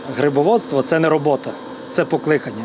грибоводство – це не робота, це покликання.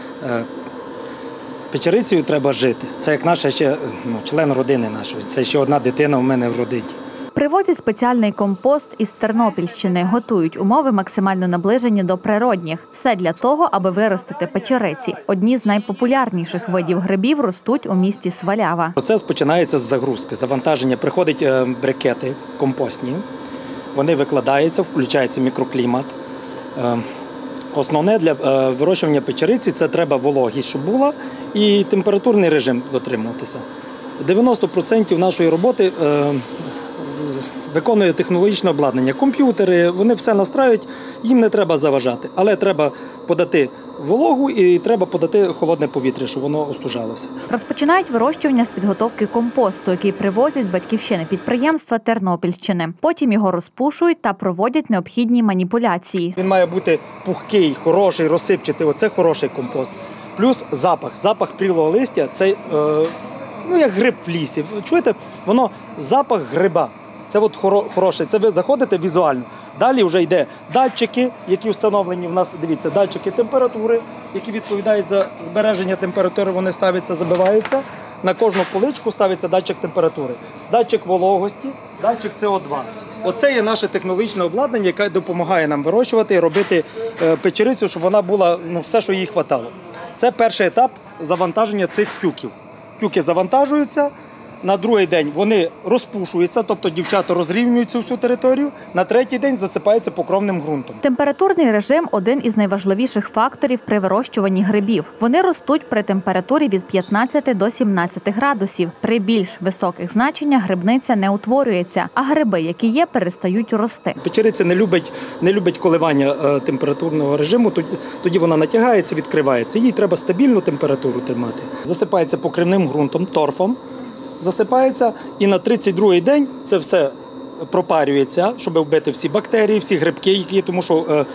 Печерицею треба жити. Це як наш ще член родини нашої. Це ще одна дитина у мене в родині. Привозять спеціальний компост із Тернопільщини. Готують умови максимально наближені до природних. Все для того, аби виростити печериці. Одні з найпопулярніших видів грибів ростуть у місті Свалява. Процес починається з загрузки, завантаження. Приходять брикети компостні, вони викладаються, включається мікроклімат. Основне для вирощування печериці – це треба вологість, щоб була, і температурний режим дотримуватися. 90% нашої роботи виконує технологічне обладнання. Комп'ютери, вони все настраюють, їм не треба заважати. Але треба подати вологу і треба подати холодне повітря, щоб воно остужалося. Розпочинають вирощування з підготовки компосту, який привозять з батьківщини підприємства Тернопільщини. Потім його розпушують та проводять необхідні маніпуляції. Він має бути пухкий, хороший, розсипчатий. Оце хороший компост. Плюс запах. Запах прілого листя – це як гриб в лісі. Чуєте? Воно запах гриба. Це от хороше. Це ви заходите візуально. Далі вже йде датчики, які встановлені в нас, дивіться, датчики температури, які відповідають за збереження температури, вони ставляться, забиваються. На кожну поличку ставиться датчик температури. Датчик вологості, датчик СО2. Оце є наше технологічне обладнання, яке допомагає нам вирощувати і робити печерицю, щоб вона була, все, що їй вистачало. Це перший етап завантаження цих тюків. Тюки завантажуються. На другий день вони розпушуються, тобто дівчата розрівнюють цю всю територію. На третій день засипаються покровним ґрунтом. Температурний режим – один із найважливіших факторів при вирощуванні грибів. Вони ростуть при температурі від 15 до 17 градусів. При більш високих значеннях грибниця не утворюється, а гриби, які є, перестають рости. Печериця не любить коливання температурного режиму, тоді вона натягається, відкривається. Їй треба стабільну температуру тримати. Засипається покривним ґрунтом, торфом. Засипається, і на 32-й день це все пропарюється, щоб вбити всі бактерії, всі грибки, тому що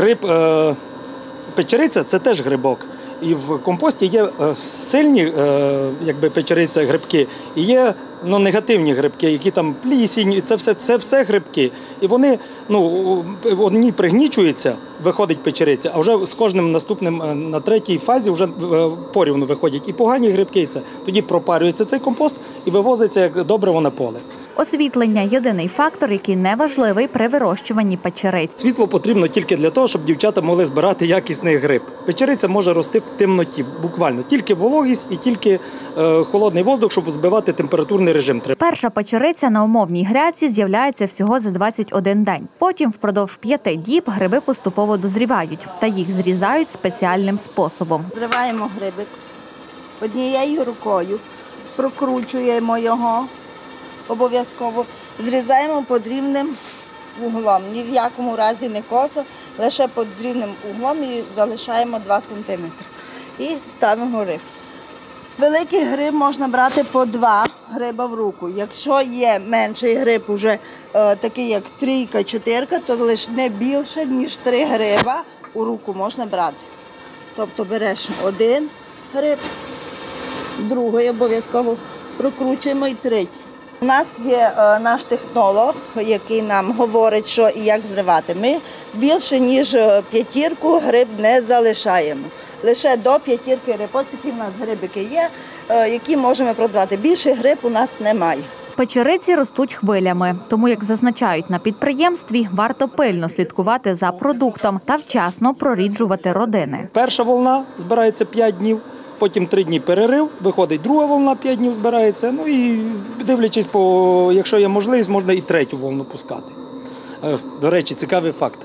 печериця – це теж грибок. І в компості є сильні печериця грибки, і є негативні грибки, які там плісінь, це все грибки. І вони, одні пригнічуються, виходить печериця, а вже з кожним наступним на третій фазі вже порівну виходять і погані грибки, і це. Тоді пропарюється цей компост і вивозиться як добриво на поле. Освітлення – єдиний фактор, який неважливий при вирощуванні печериць. Світло потрібно тільки для того, щоб дівчата могли збирати якісний гриб. Печериця може рости в темноті, буквально. Тільки вологість і тільки холодний воздух, щоб збивати температурний режим. Перша печериця на умовній грядці з'являється всього за 21 день. Потім впродовж 5 діб гриби поступово дозрівають та їх зрізають спеціальним способом. Зриваємо грибик однією рукою, прокручуємо його. Обов'язково зрізаємо під рівним углом, ні в якому разі не косо, лише під рівним углом і залишаємо 2 см. І ставимо гриб. Великий гриб можна брати по 2 гриба в руку. Якщо є менший гриб, уже такий як 3, 4, то лише не більше, ніж 3 гриба у руку можна брати. Тобто береш 1 гриб, другий обов'язково прокручуємо і 3. У нас є наш технолог, який нам говорить, що і як зривати. Ми більше, ніж 5 гриб не залишаємо. Лише до 5 гриб. Ось такі в нас грибики є, які можемо продавати. Більше гриб у нас немає. Печериці ростуть хвилями, тому, як зазначають на підприємстві, варто пильно слідкувати за продуктом та вчасно проріджувати родини. Перша волна збирається 5 днів. Потім 3 дні перерив, виходить друга волна, 5 днів збирається. І дивлячись, якщо є можливість, можна і третю волну пускати. До речі, цікавий факт.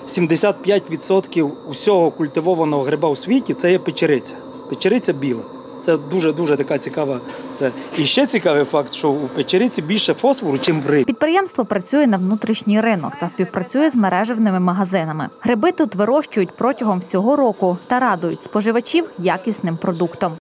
75% усього культивованого гриба у світі – це є печериця. Печериця біла. Це дуже така цікава. І ще цікавий факт, що у печериці більше фосфору, ніж в рибі. Підприємство працює на внутрішній ринок та співпрацює з мережевними магазинами. Гриби тут вирощують протягом всього року та радують споживачів якісним продуктом.